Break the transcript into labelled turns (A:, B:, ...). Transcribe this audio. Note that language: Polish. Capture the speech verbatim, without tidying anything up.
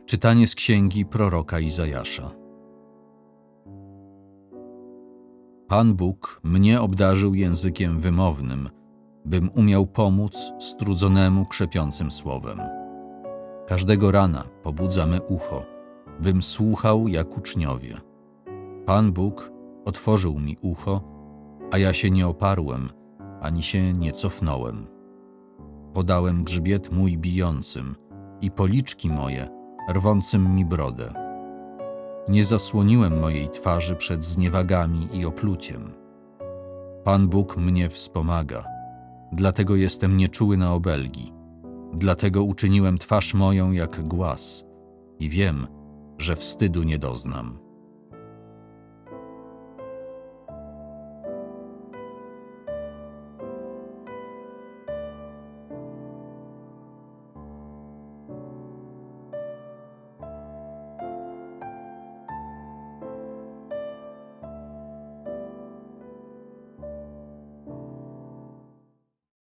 A: Czytanie z księgi proroka Izajasza. Pan Bóg mnie obdarzył językiem wymownym, bym umiał pomóc strudzonemu krzepiącym słowem. Każdego rana pobudza me ucho, bym słuchał jak uczniowie. Pan Bóg otworzył mi ucho, a ja się nie oparłem, ani się nie cofnąłem. Podałem grzbiet mój bijącym i policzki moje rwącym mi brodę. Nie zasłoniłem mojej twarzy przed zniewagami i opluciem. Pan Bóg mnie wspomaga, dlatego jestem nieczuły na obelgi. Dlatego uczyniłem twarz moją jak głaz i wiem, że wstydu nie doznam.